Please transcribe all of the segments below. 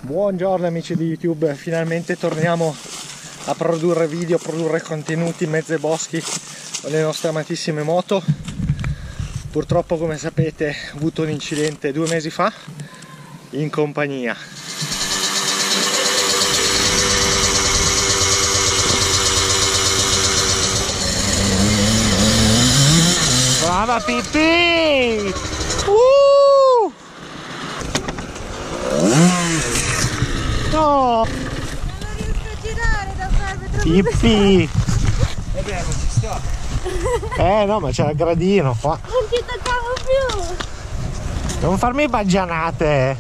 Buongiorno amici di YouTube, finalmente torniamo a produrre video, a produrre contenuti in mezzo ai boschi con le nostre amatissime moto. Purtroppo, come sapete, ho avuto un incidente 2 mesi fa in compagnia. Brava Pippi! No! Non riesco a girare da farmi troppo Pippi! Vabbè, non ci sta. No, ma c'è il gradino qua. Non ti toccavo più! Non farmi baggianate!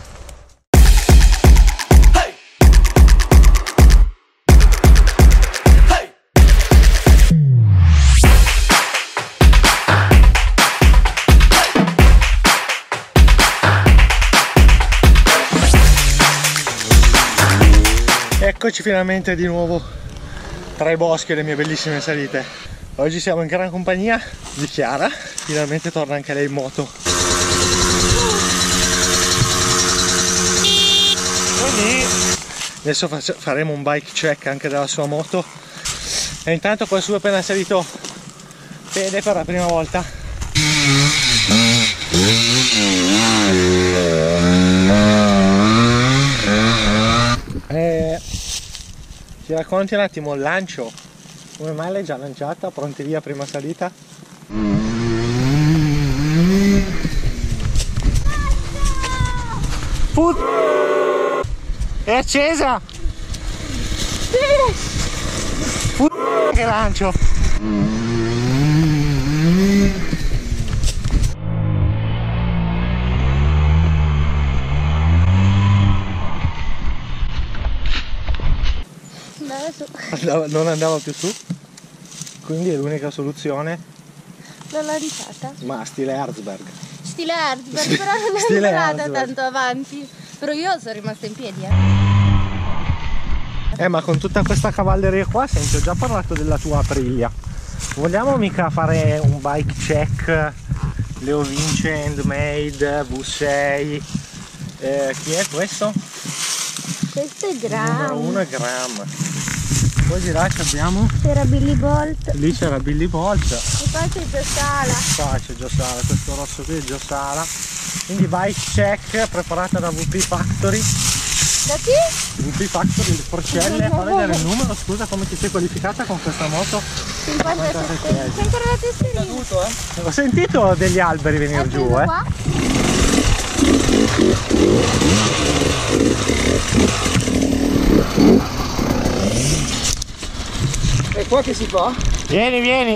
Eccoci finalmente di nuovo tra i boschi e le mie bellissime salite. Oggi siamo in gran compagnia di Chiara, finalmente torna anche lei in moto. Quindi adesso faremo un bike check anche della sua moto. E intanto qua su è appena salito Fede per la prima volta. Ci racconti un attimo il lancio? Come mai l'hai già lanciata? Pronti via prima salita? È accesa! Sì! Che lancio! Non andava più su, quindi è l'unica soluzione. L'ho lanciata. Ma stile Herzberg. Stile Herzberg, però non Stile è andata Herzberg. tanto avanti. Però io sono rimasta in piedi. Ma con tutta questa cavalleria qua, senti, ho già parlato della tua Aprilia. Vogliamo mica fare un bike check? Leo Vince Handmade V6. Chi è questo? Questo è Numero Gram. 1 è Gram. Poi di là abbiamo, C'era Billy Bolt. lì c'era Billy Bolt, E poi c'è Giosala. qua c'è Giosala, questo rosso qui è Giosala. Quindi bike check preparata da VP Factory. Da chi? VP Factory, il Porcelle. Fa vedere il numero, scusa, come ti sei qualificata con questa moto? 57. C'è ancora la tesserina. Ho sentito degli alberi venire giù, Qua? E qua che si fa? Vieni, vieni!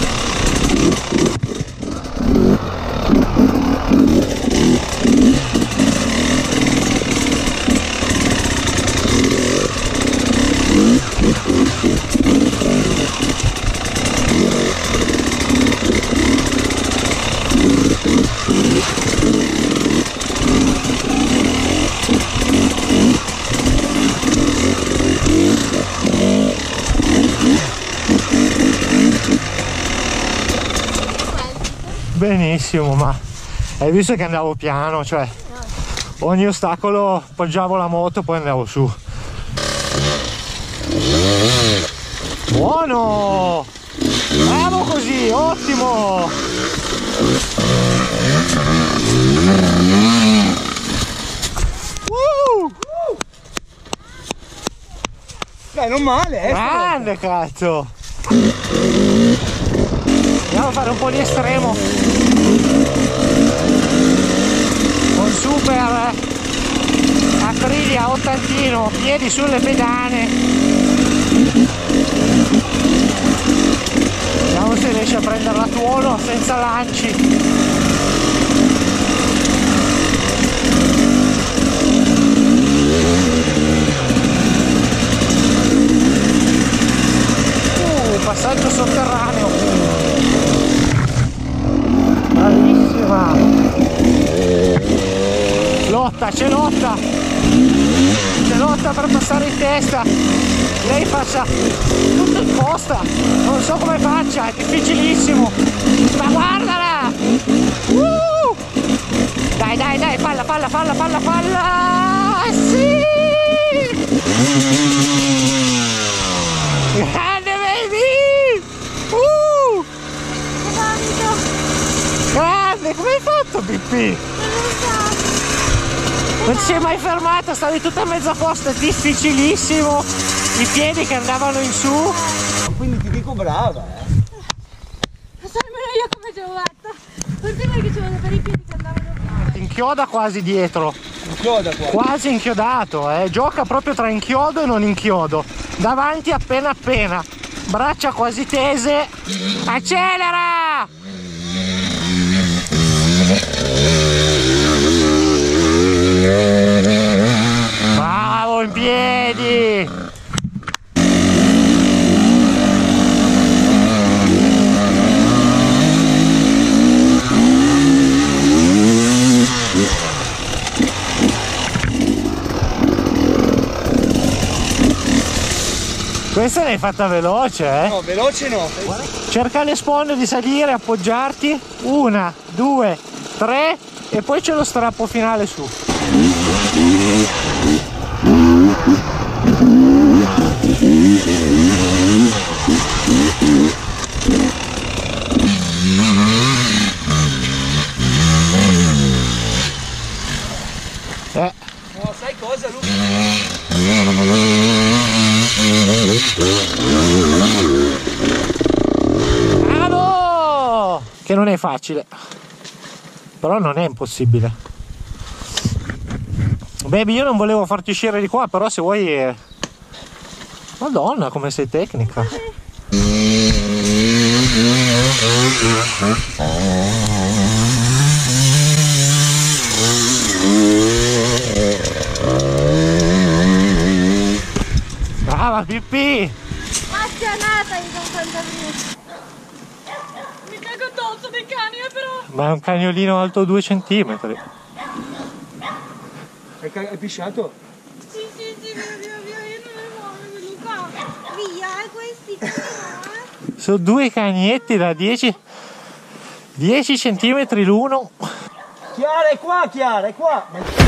Benissimo, ma hai visto che andavo piano, cioè ogni ostacolo poggiavo la moto, poi andavo su. Buono! Bravo così, ottimo! Dai, non male, Grande cazzo! Andiamo a fare un po' di estremo con super Aprilia ottantino, piedi sulle pedane. Vediamo se riesce a prenderla a tuono senza lanci. Passaggio sotterraneo. Bravissima. Lotta, c'è lotta. C'è lotta per passare in testa. Lei faccia tutto in posta. Non so come faccia, è difficilissimo. Ma guardala! Dai, dai, dai, falla! Sì! facevi? Non ti sei mai fermata, stavi tutta a mezza posta, è difficilissimo, i piedi che andavano in su. Quindi ti dico brava, Non so nemmeno io come ci ho fatta. Continua che ci vedo per i piedi che andavano via. Inchioda quasi dietro. Inchioda qua. Quasi inchiodato, gioca proprio tra inchiodo e non inchiodo. Davanti appena appena. Braccia quasi tese. Accelera! Bravo, in piedi! Questa l'hai fatta veloce, eh? No, veloce no. Cerca le sponde di salire, appoggiarti. 1, 2, 3 e poi c'è lo strappo finale su. No, sai cosa, Luca? Bravo! Che non è facile, però non è impossibile. Baby, io non volevo farti uscire di qua, però se vuoi... Madonna, come sei tecnica. Brava Pippi! Appassionata di Don Fantasino. Mi cago addosso dei cani, però. Ma è un cagnolino alto 2 centimetri. Hai pisciato? Sì, via, io non le muovo, Luca. Via, questi qui, Sono 2 cagnetti da 10 centimetri l'uno. Chiara è qua, Chiara è qua.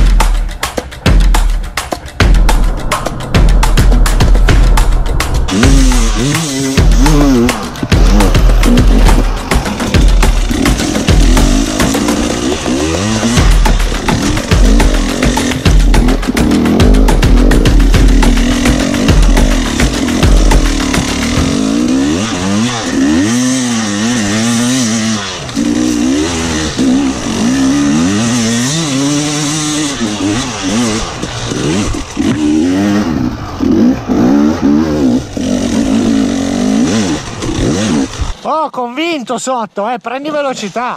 Oh, convinto sotto, prendi velocità.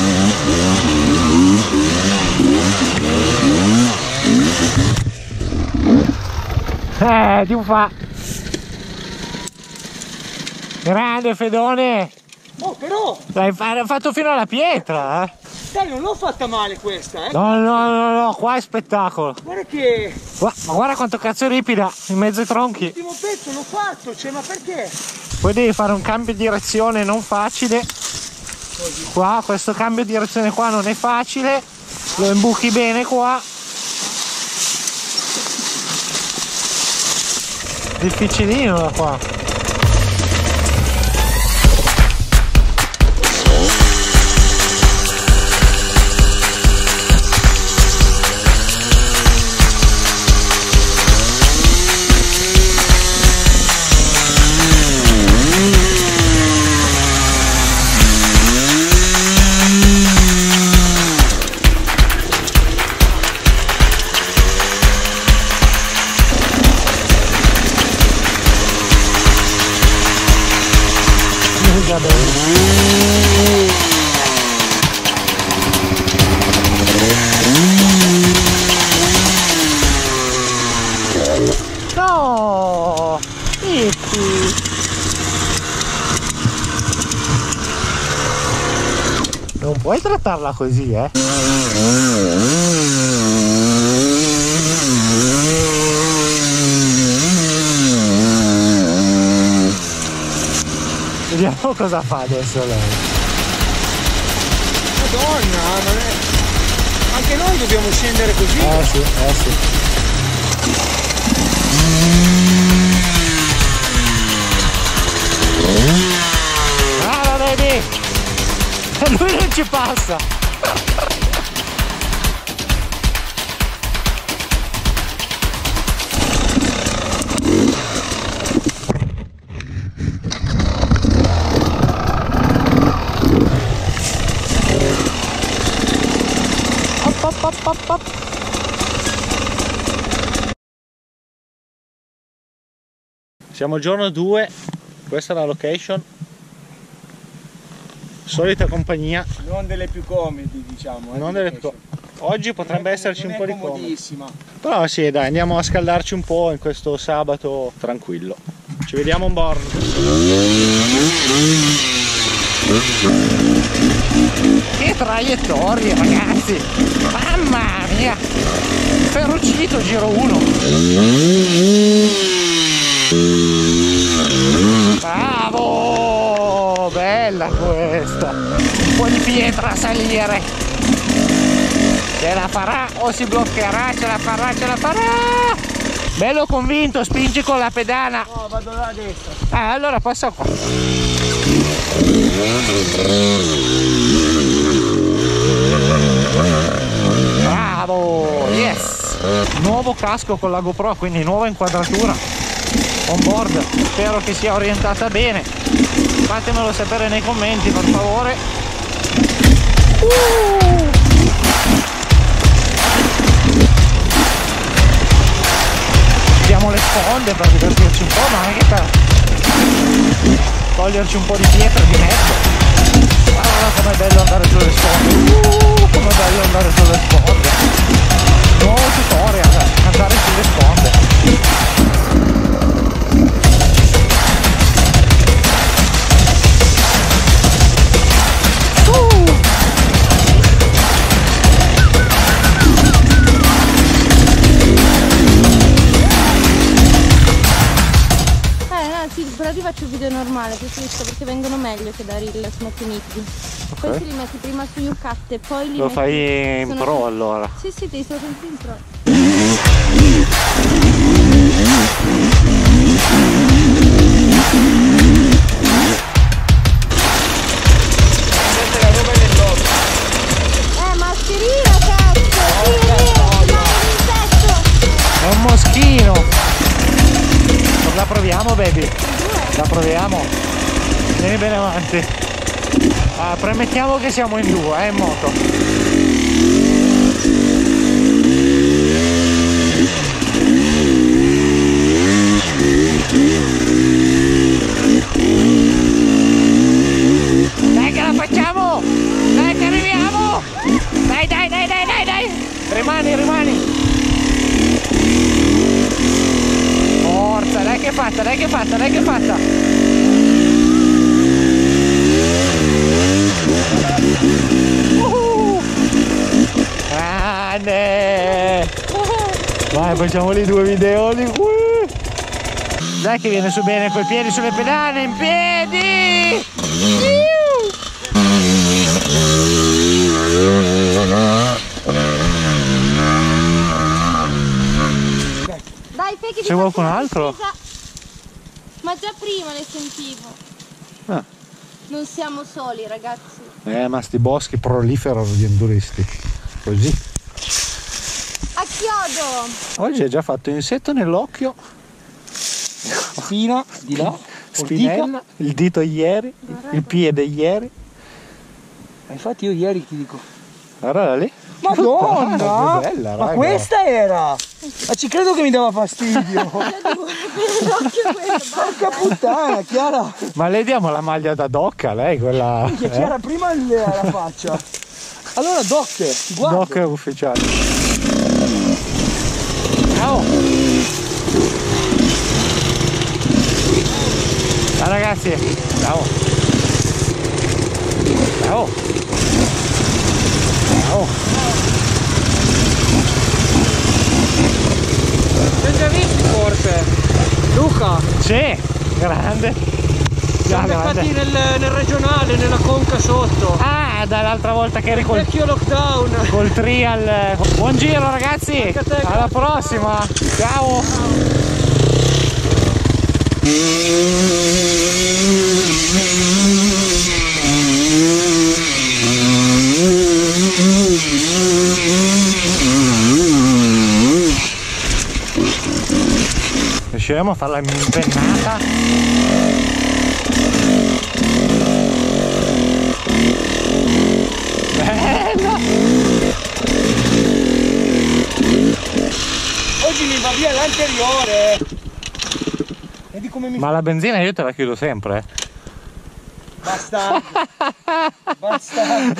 Ti fa. Grande Fedone. Oh, però, L'hai fatto fino alla pietra, eh. dai, non l'ho fatta male questa, No, qua è spettacolo. Guarda che Ma guarda quanto cazzo è ripida in mezzo ai tronchi. l'ultimo pezzo l'ho fatto, cioè, ma perché? Poi devi fare un cambio di direzione non facile. Qua, questo cambio di direzione qua non è facile. Lo imbuchi bene qua. Difficilino da qua. No! Pippi! Non puoi trattarla così, eh? Vediamo cosa fa adesso lei. Madonna, anche noi dobbiamo scendere così. Sì. Brava baby! Lui non ci passa! Siamo giorno 2, questa è la location. Solita compagnia. Non delle più comodi, diciamo. Non delle più Oggi potrebbe esserci un po' di comodissima. Però sì, dai, andiamo a scaldarci un po' in questo sabato tranquillo. Ci vediamo on board. Che traiettorie, ragazzi! Mamma mia! Ferrucito giro 1. Bravo! Bella questa! Un po' di pietra a salire! Ce la farà o si bloccherà? Ce la farà, ce la farà! Bello convinto, spingi con la pedana! No, vado là a destra. Ah, allora passa qua! Bravo! Yes! Nuovo casco con la GoPro, quindi nuova inquadratura on board, spero che sia orientata bene, fatemelo sapere nei commenti per favore. Diamo le sponde per divertirci un po', ma anche per toglierci un po' di pietre di mezzo. Guarda com'è bello andare sulle sponde, com'è bello andare sulle sponde. Nuovo tutorial, andare sulle sponde. Sì, però ti faccio il video normale, perché vengono meglio che da reel, sono più nitidi. Okay. Poi li metti prima su YouCut e poi li Lo metti... fai in pro allora? Sì, sì, ti sto sempre in pro. Mascherina, cazzo! È un moschino! La proviamo, baby? La proviamo? Vieni bene avanti. Premettiamo che siamo in due, in moto. Dai che la facciamo! Dai che arriviamo! Dai, dai, dai, dai, dai, dai! Rimani, rimani! Forza, dai che è fatta, dai che è fatta, dai che è fatta! Grande! Vai, facciamoli due videoni qui! Dai che viene su bene coi piedi sulle pedane, in piedi! Dai, Fe, che c'è qualcun altro? Ma già prima le sentivo. Ah. Non siamo soli, ragazzi. Ma sti boschi proliferano di enduristi. Così. A chiodo! Oggi hai già fatto insetto nell'occhio. Spina di là. Spinella, il dito ieri, il piede ieri. Infatti io ieri ti dico. Guarda lì. Madonna! Che bella, ma raga. questa era! Ma ci credo che mi dava fastidio! Porca puttana, Chiara! Ma le diamo la maglia da docca, lei quella. Che Chiara prima la faccia. Allora Doc, guarda. Doc ufficiale. Ciao! Ciao ragazzi! Ciao! Ciao! Ciao! Siamo già visti forse? Luca! Sì! Grande! Siamo beccati nel regionale, nella conca sotto. Ah, dall'altra volta che eri col Vecchio lockdown. col trial. Buon giro ragazzi! Alla prossima! Ciao! Riusciremo a farla impennata? Bella! così mi va via l'anteriore. Vedi come mi... Ma la benzina io te la chiudo sempre. Bastardo. Bastardo.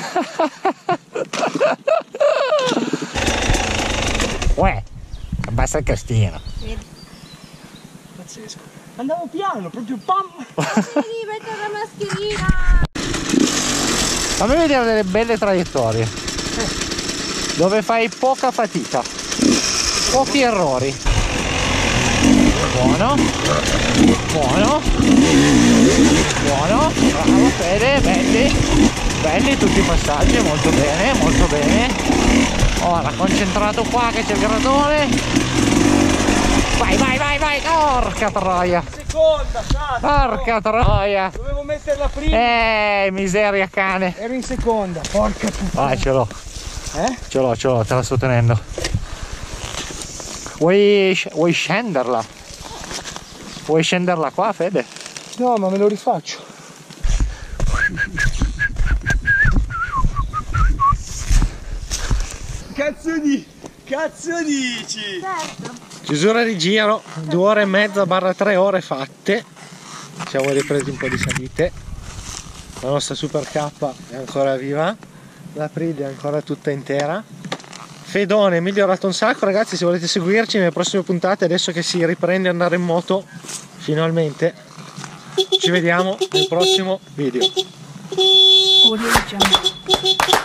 Uè, abbassa il castino. Pazzesco. Andavo piano, proprio pam. Devi mettere la mascherina. Fammi vedere delle belle traiettorie. Dove fai poca fatica. Pochi errori. Buono. Buono. Buono. Bravo Fede, belli. Belli tutti i passaggi, molto bene, molto bene. Ora concentrato qua che c'è il gradone. Vai, vai, vai, vai. Porca troia. Seconda, cazzo. Porca troia. Dovevo metterla prima. Miseria cane. Ero in seconda. Porca puttana. Vai, ce l'ho. Ce l'ho, te la sto tenendo. Vuoi scenderla? Vuoi scenderla qua, Fede? No, ma me lo rifaccio. Cazzo dici? Certo. Chiusura di giro, 2 ore e mezza / 3 ore fatte. Ci siamo ripresi un po' di salite. La nostra Super K è ancora viva. La Pride è ancora tutta intera. Fedone è migliorato un sacco, ragazzi. Se volete seguirci nelle prossime puntate, adesso che si riprende ad andare in moto finalmente, ci vediamo nel prossimo video. Audio Jungle.